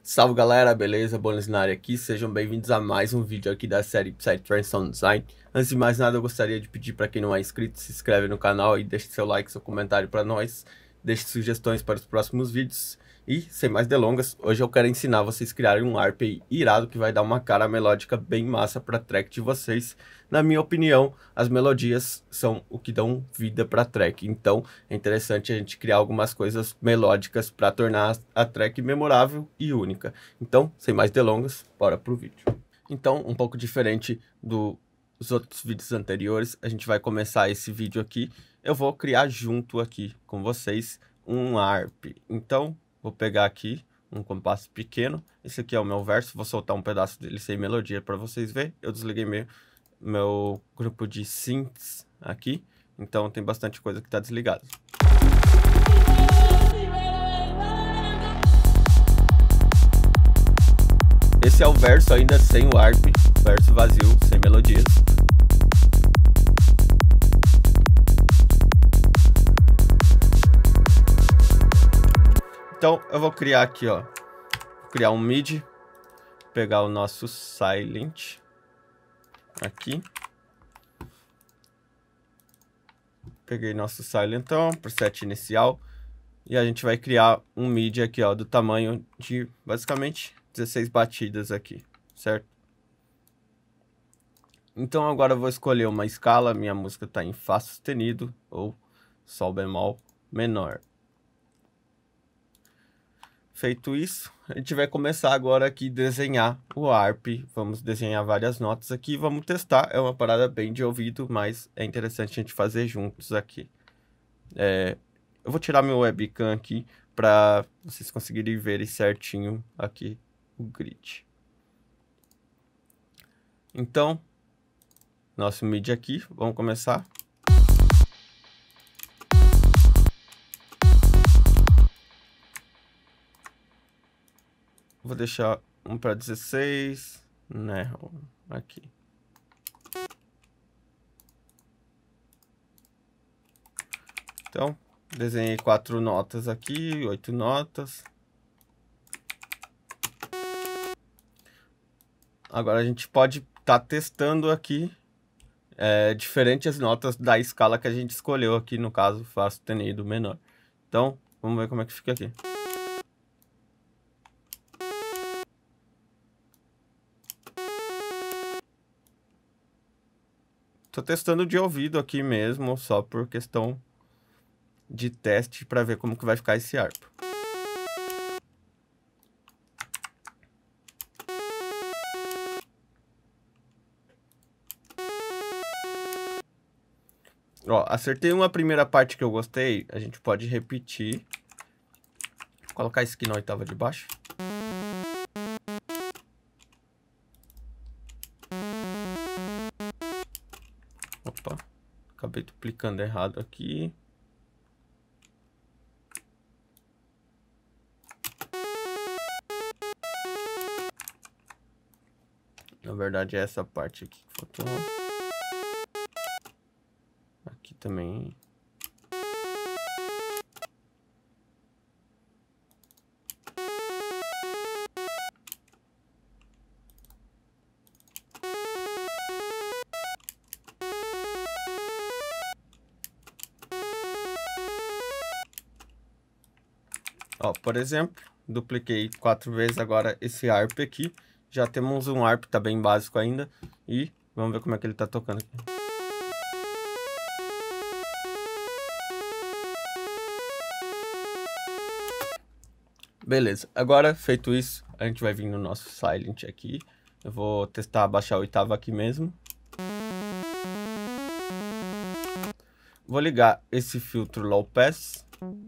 Salve galera, beleza? Bones na área aqui, sejam bem-vindos a mais um vídeo aqui da série Psytrance Sound Design. Antes de mais nada, eu gostaria de pedir para quem não é inscrito, se inscreve no canal e deixe seu like, seu comentário para nós. Deixe sugestões para os próximos vídeos. E, sem mais delongas, hoje eu quero ensinar vocês a criarem um ARP irado que vai dar uma cara melódica bem massa para a track de vocês. Na minha opinião, as melodias são o que dão vida para a track. Então, é interessante a gente criar algumas coisas melódicas para tornar a track memorável e única. Então, sem mais delongas, bora pro vídeo. Então, um pouco diferente dos outros vídeos anteriores, a gente vai começar esse vídeo aqui. Eu vou criar junto aqui com vocês um ARP. Então, vou pegar aqui um compasso pequeno. Esse aqui é o meu verso. Vou soltar um pedaço dele sem melodia para vocês verem. Eu desliguei meu grupo de synths aqui. Então, tem bastante coisa que está desligada. Esse é o verso ainda sem o ARP. Verso vazio, sem melodias. Então, eu vou criar aqui, ó. Vou criar um MIDI. Pegar o nosso Silent. Aqui. Peguei nosso Silentão, preset inicial. E a gente vai criar um MIDI aqui, ó. Do tamanho de, basicamente, 16 batidas aqui. Certo? Então, agora eu vou escolher uma escala. Minha música está em Fá sustenido ou Sol bemol menor. Feito isso, a gente vai começar agora aqui a desenhar o ARP. Vamos desenhar várias notas aqui, vamos testar. É uma parada bem de ouvido, mas é interessante a gente fazer juntos aqui. Eu vou tirar meu webcam aqui para vocês conseguirem ver certinho aqui o grid. Então, nosso MIDI aqui, vamos começar. Vou deixar um para 16, né, aqui. Então, desenhei 4 notas aqui, 8 notas. Agora a gente pode estar testando aqui diferentes notas da escala que a gente escolheu aqui, no caso, Fá sustenido menor. Então, vamos ver como é que fica aqui. Tô testando de ouvido aqui mesmo, só por questão de teste para ver como que vai ficar esse ARP. Ó, acertei uma primeira parte que eu gostei, a gente pode repetir. Vou colocar isso aqui na oitava de baixo. Opa, acabei duplicando errado aqui. Na verdade é essa parte aqui que faltou. Aqui também. Ó, por exemplo, dupliquei 4 vezes agora esse ARP aqui. Já temos um ARP, tá bem básico ainda. E vamos ver como é que ele tá tocando aqui. Beleza, agora feito isso, a gente vai vir no nosso Silent aqui. Eu vou testar abaixar a oitava aqui mesmo. Vou ligar esse filtro Low Pass.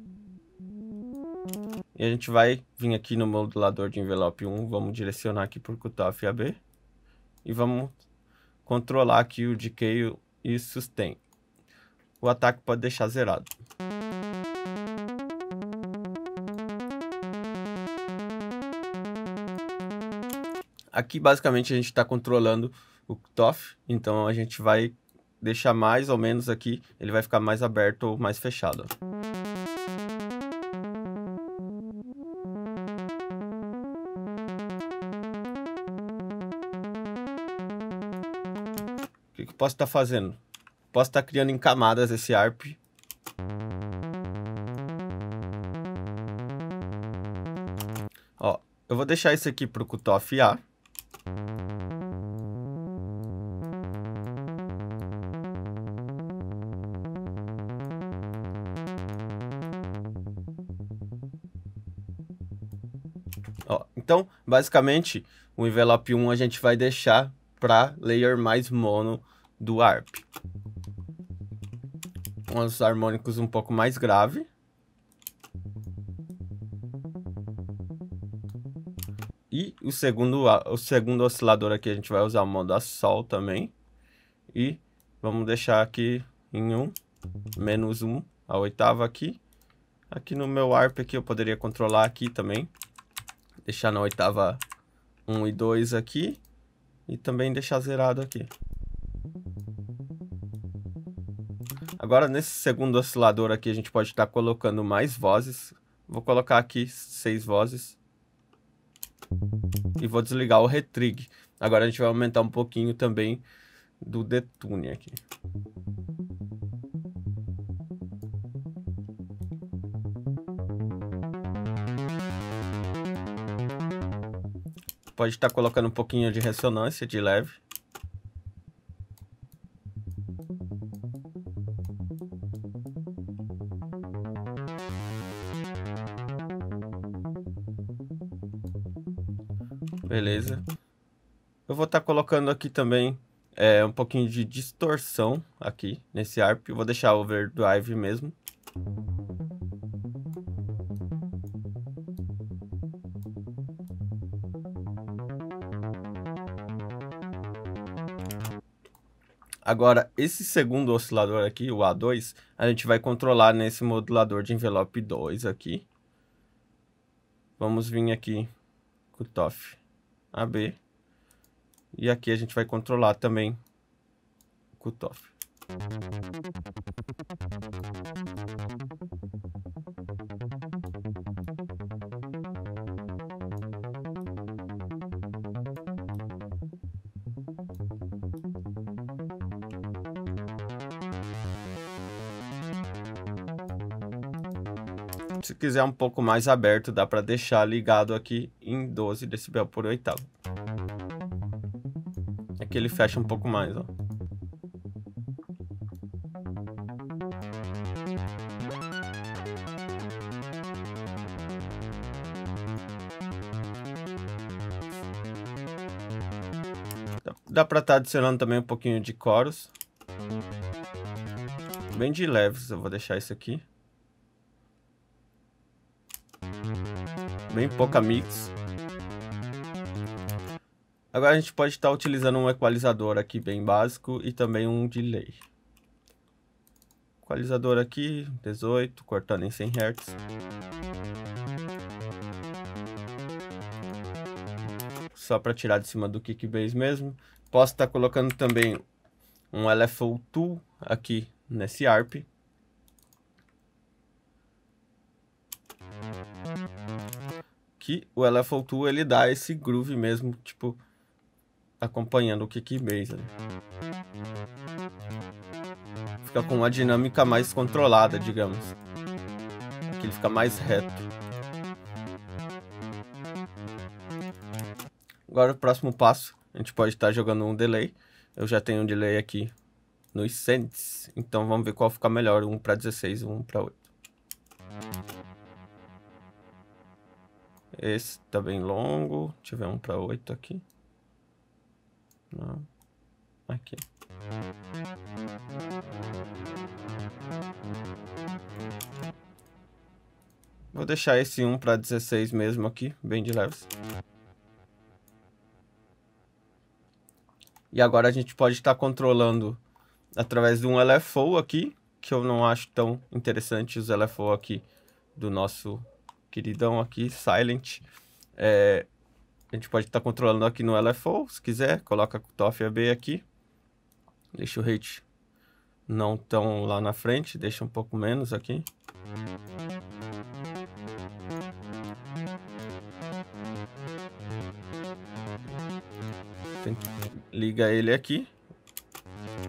E a gente vai vir aqui no modulador de envelope 1, vamos direcionar aqui por cutoff AB. E vamos controlar aqui o decay e sustain. O ataque pode deixar zerado. Aqui basicamente a gente está controlando o cutoff, então a gente vai deixar mais ou menos aqui, ele vai ficar mais aberto ou mais fechado. que eu posso estar fazendo? Posso estar criando em camadas esse ARP. Ó, eu vou deixar isso aqui para o cutoff A. Ó, então, basicamente, o envelope 1 a gente vai deixar para layer mais mono do ARP. Uns harmônicos um pouco mais grave. E o segundo oscilador aqui a gente vai usar o modo a sol também. E vamos deixar aqui em 1, menos 1, a oitava aqui. Aqui no meu ARP aqui eu poderia controlar aqui também. Deixar na oitava 1 e 2 aqui. E também deixar zerado aqui. Agora nesse segundo oscilador aqui a gente pode estar colocando mais vozes. Vou colocar aqui 6 vozes. E vou desligar o retrig. Agora a gente vai aumentar um pouquinho também do detune aqui. Pode estar colocando um pouquinho de ressonância de leve. Beleza. Eu vou estar colocando aqui também um pouquinho de distorção aqui nesse ARP. Eu vou deixar o overdrive mesmo. Agora, esse segundo oscilador aqui, o A2, a gente vai controlar nesse modulador de envelope 2 aqui. Vamos vir aqui, cutoff AB. E aqui a gente vai controlar também o cutoff. Se quiser um pouco mais aberto, dá para deixar ligado aqui em 12 decibel por oitava. Aqui ele fecha um pouco mais, ó. Dá para estar adicionando também um pouquinho de coros. Bem de leves, eu vou deixar isso aqui. Bem pouca mix. Agora a gente pode estar utilizando um equalizador aqui bem básico e também um delay. Equalizador aqui, 18, cortando em 100 Hz. Só para tirar de cima do kickbase mesmo. Posso estar colocando também um LFO Tool aqui nesse ARP. Que o LFO Tool ele dá esse groove mesmo, tipo, acompanhando o kickbase. Fica com uma dinâmica mais controlada, digamos. Aqui ele fica mais reto. Agora o próximo passo, a gente pode estar jogando um delay. Eu já tenho um delay aqui nos cents, então vamos ver qual fica melhor, um para 16 e um para 8. Esse tá bem longo, deixa eu ver um para 8 aqui. Não, aqui. Vou deixar esse 1 para 16 mesmo aqui, bem de leves. E agora a gente pode estar controlando através de um LFO aqui, que eu não acho tão interessante os LFO aqui do nosso queridão aqui, Silent. A gente pode estar controlando aqui no LFO, se quiser, coloca cutoff AB aqui. Deixa o rate não tão lá na frente, deixa um pouco menos aqui. Liga ele aqui.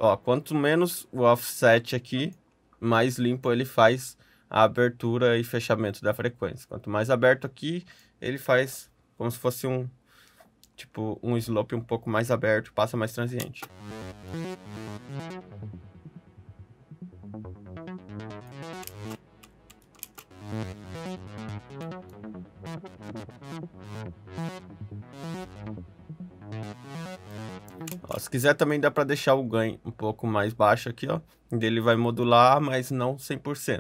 Ó, quanto menos o offset aqui, mais limpo ele faz a abertura e fechamento da frequência. Quanto mais aberto aqui, ele faz como se fosse um slope um pouco mais aberto, passa mais transiente. Ó, se quiser também dá para deixar o gain um pouco mais baixo aqui, ó. Ele vai modular, mas não 100%.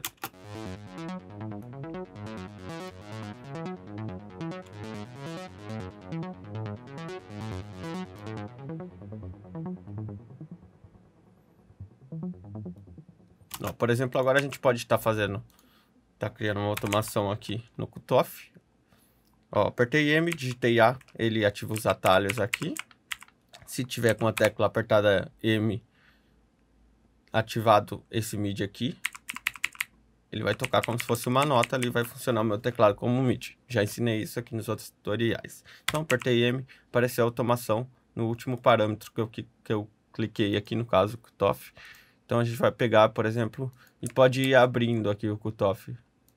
Ó, por exemplo, agora a gente pode estar criando uma automação aqui no cutoff. Ó, apertei M, digitei A, ele ativa os atalhos aqui. Se tiver com a tecla apertada M ativado esse MIDI aqui, ele vai tocar como se fosse uma nota ali, vai funcionar o meu teclado como MIDI. Já ensinei isso aqui nos outros tutoriais. Então apertei M, apareceu a automação no último parâmetro que eu cliquei aqui, no caso, cutoff. Então a gente vai pegar, por exemplo, e pode ir abrindo aqui o cutoff.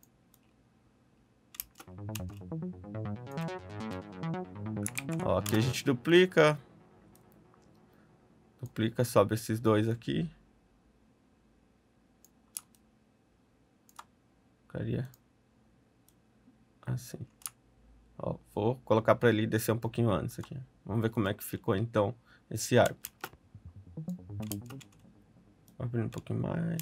Ó, aqui a gente duplica, sobe esses dois aqui. Ficaria assim. Ó, vou colocar para ele descer um pouquinho antes aqui. Vamos ver como é que ficou então esse arco. Abrindo um pouquinho mais.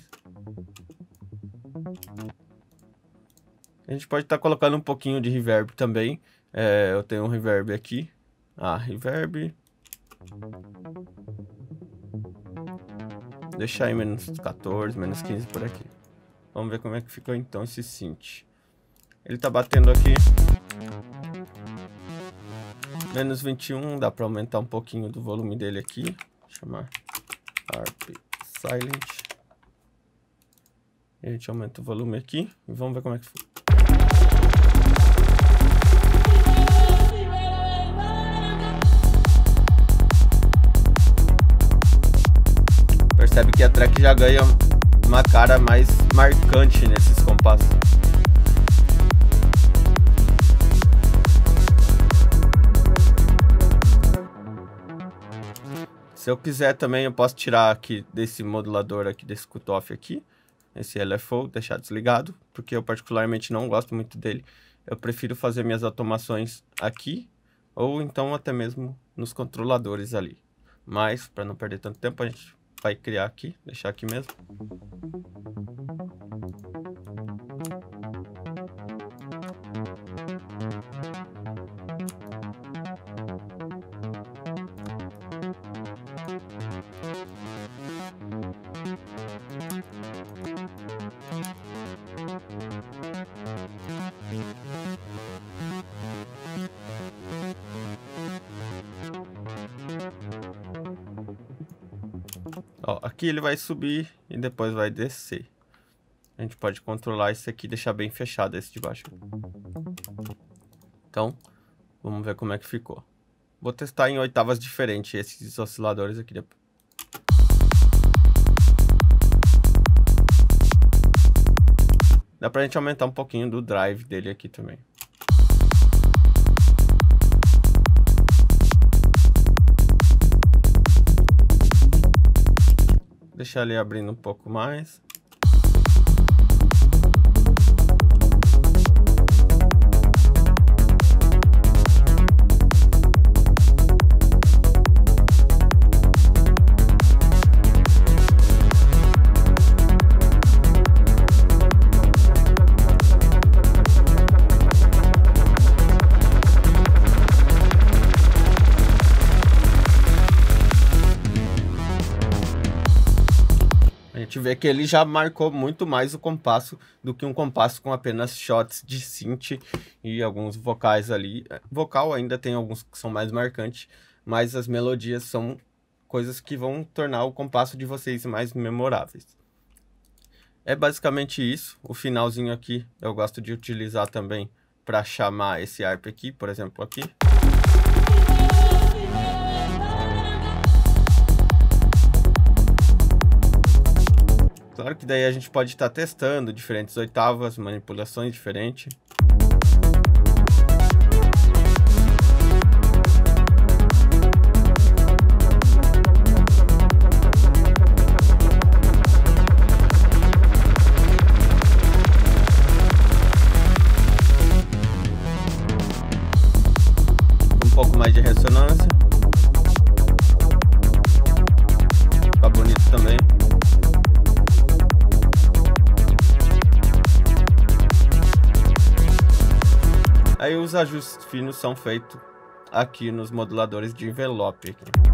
A gente pode estar colocando um pouquinho de reverb também. Eu tenho um reverb aqui. Reverb. Deixar em menos 14, menos 15 por aqui. Vamos ver como é que ficou então esse synth. Ele tá batendo aqui. Menos 21, dá para aumentar um pouquinho do volume dele aqui. Vou chamar Harp Silent. A gente aumenta o volume aqui e vamos ver como é que ficou. Percebe que a track já ganha uma cara mais marcante nesses compassos. Se eu quiser também, eu posso tirar aqui desse modulador aqui, desse cutoff aqui, esse LFO, deixar desligado, porque eu particularmente não gosto muito dele. Eu prefiro fazer minhas automações aqui, ou então até mesmo nos controladores ali. Mas, para não perder tanto tempo, a gente vai criar aqui, deixar aqui mesmo. Ó, aqui ele vai subir e depois vai descer. A gente pode controlar esse aqui e deixar bem fechado esse de baixo. Então, vamos ver como é que ficou. Vou testar em oitavas diferentes esses osciladores aqui depois. Dá pra gente aumentar um pouquinho do drive dele aqui também. Deixar ele abrindo um pouco mais. A gente vê que ele já marcou muito mais o compasso do que um compasso com apenas shots de synth e alguns vocais ali. Vocal ainda tem alguns que são mais marcantes, mas as melodias são coisas que vão tornar o compasso de vocês mais memoráveis. É basicamente isso. O finalzinho aqui eu gosto de utilizar também para chamar esse harp aqui, por exemplo, aqui. Claro que daí a gente pode estar testando diferentes oitavas, manipulações diferentes. Um pouco mais de ressonância. Fica bonito também. Aí os ajustes finos são feitos aqui nos moduladores de envelope.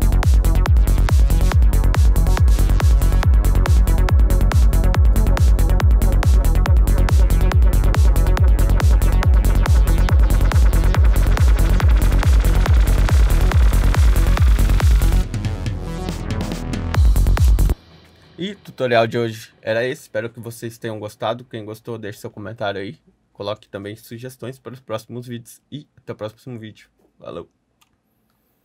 E o tutorial de hoje era esse, espero que vocês tenham gostado. Quem gostou, deixe seu comentário aí. Coloque também sugestões para os próximos vídeos e até o próximo vídeo. Valeu!